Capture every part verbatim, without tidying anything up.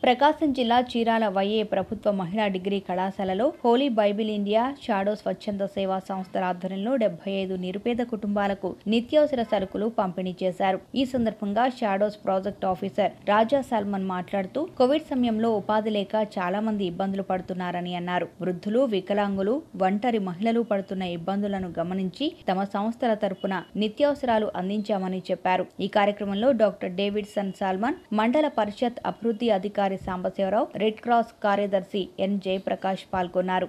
ప్రకాశం జిల్లా చీరాల వైఏ ప్రభుత్వ మహిళా డిగ్రీ కళాశాలలో హోలీ బైబిల్ ఇండియా షాడో స్వచ్ఛంద సేవా సంస్థల ఆధ్వర్యంలో డెబ్బై ఐదు నిరుపేద కుటుంబాలకు నిత్యావసర సరుకులు పంపిణీ చేశారు. ఈ సందర్భంగా shadows project officer Raja Salman మాట్లాడుతూ కోవిడ్ సమయంలో ఉపాధి లేక చాలా మంది ఇబ్బందులు పడుతున్నారని అన్నారు. వృద్ధులు, వికలాంగులు, ఒంటరి మహిళలు పడుతున్న ఇబ్బందులను గమనించి తమ సంస్థల తరపున నిత్యావసరాలు అందించామని చెప్పారు. ఈ కార్యక్రమంలో డాక్టర్ డేవిడ్సన్ సల్మాన్, మండల పరిషత్ అభివృద్ధి అధికారి సాంబశివరావు, రెడ్ క్రాస్ కార్యదర్శి ఎన్ జయప్రకాష్ పాల్గొన్నారు.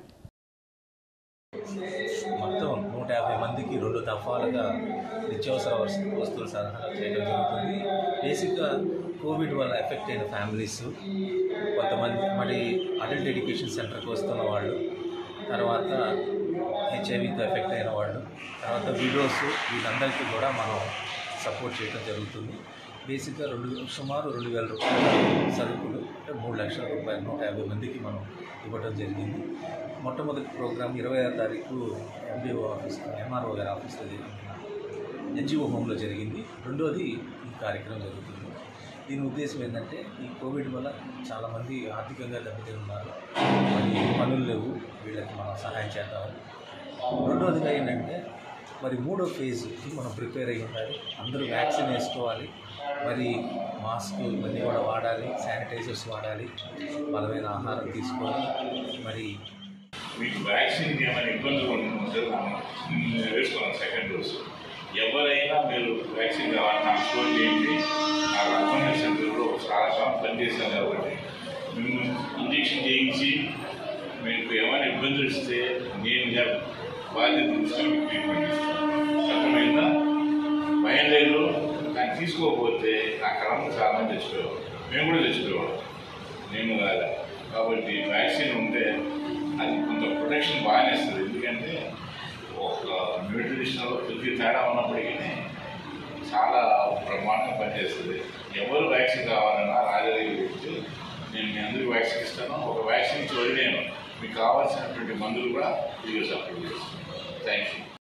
మొత్తం నూట యాభై మందికి రెండు దఫాలుగా నిత్యావసర వస్తువులు సరఫరా చేయడం జరుగుతుంది. బేసిక్గా కోవిడ్ వల్ల ఎఫెక్ట్ అయిన ఫ్యామిలీస్, కొంతమంది మరి అడల్ట్ ఎడ్యుకేషన్ సెంటర్కి వస్తున్న వాళ్ళు, తర్వాత హెచ్ఐవితో ఎఫెక్ట్ అయిన వాళ్ళు, తర్వాత విడోస్, వీళ్ళందరికీ కూడా మనం సపోర్ట్ చేయడం జరుగుతుంది. బేసిక్గా రెండు సుమారు రెండు వేల రూపాయల సరుకులు అంటే మూడు లక్షల రూపాయలు నూట యాభై మందికి మనం ఇవ్వడం జరిగింది. మొట్టమొదటి ప్రోగ్రాం ఇరవై ఆరు తారీఖు ఎండిఓ ఆఫీస్, ఎంఆర్ఓ గారి ఆఫీస్లో జరిగిన ఎన్జిఓ హోమ్లో జరిగింది. రెండోది ఈ కార్యక్రమం జరుగుతుంది. దీని ఉద్దేశం ఏంటంటే ఈ కోవిడ్ వల్ల చాలామంది ఆర్థికంగా దెబ్బతిని ఉన్నారు, మరి పనులు లేవు, వీళ్ళకి మనం సహాయం చేద్దాం. రెండోదిగా ఏంటంటే మరి మూడో ఫేజ్కి మనం ప్రిపేర్ అయ్యి ఉండాలి. అందరూ వ్యాక్సిన్ వేసుకోవాలి, మరి మాస్క్ ఇవన్నీ కూడా వాడాలి, శానిటైజర్స్ వాడాలి, బలమైన ఆహారం తీసుకోవాలి. మరి మీకు వ్యాక్సిన్కి ఏమైనా ఇబ్బందులు ఉంటే వేసుకోవాలి. సెకండ్ డోస్ ఎవరైనా మీరు వ్యాక్సిన్ కావాలి నాకు ఫోన్ చేయండి. నాకు అపాయింట్మెంట్ సెంటర్లో చాలా కాలం పనిచేస్తాను కాబట్టి మేము ఇంజక్షన్ చేయించి మీకు ఏమైనా ఇబ్బందులు ఇస్తే నేను బాధ్యత తీసుకొని మీకు ట్రీట్మెంట్ ఇస్తాను. అర్థమైందా? బయలుదేరు దాన్ని తీసుకోకపోతే నా క్రమం చాలా మంది తెచ్చుకోవాలి, మేము కూడా తెచ్చుకోవాలి, నేను కాదా. కాబట్టి వ్యాక్సిన్ ఉంటే అది కొంత ప్రొటెక్షన్ బాగానే ఇస్తుంది. ఎందుకంటే ఒక న్యూట్రిషన్లో కొద్దిగా తేడా ఉన్నప్పటికీ చాలా బ్రహ్మాండంగా పనిచేస్తుంది. ఎవరు వ్యాక్సిన్ కావాలన్నా రాజాదేవి గురించి నేను మీ అందరికీ వ్యాక్సిన్ ఇస్తాను. ఒక వ్యాక్సిన్ ఇచ్చి వదిలేను, మీకు కావాల్సినటువంటి మందులు కూడా వీడియో సప్లై చేస్తాను. Thank you.